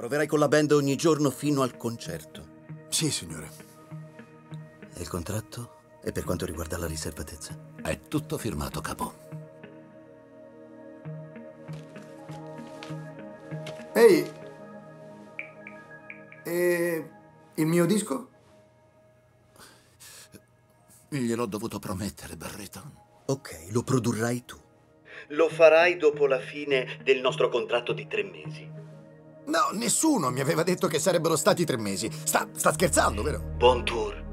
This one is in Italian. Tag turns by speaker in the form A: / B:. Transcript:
A: Proverai con la band ogni giorno fino al concerto.
B: Sì, signore.
A: E il contratto? E per quanto riguarda la riservatezza?
C: È tutto firmato, capo.
B: Ehi! E il mio disco?
C: Gliel'ho dovuto promettere, Barryton.
A: Ok, lo produrrai tu. Lo farai dopo la fine del nostro contratto di 3 mesi.
B: No, nessuno mi aveva detto che sarebbero stati 3 mesi. Sta scherzando, vero?
A: Buon tour.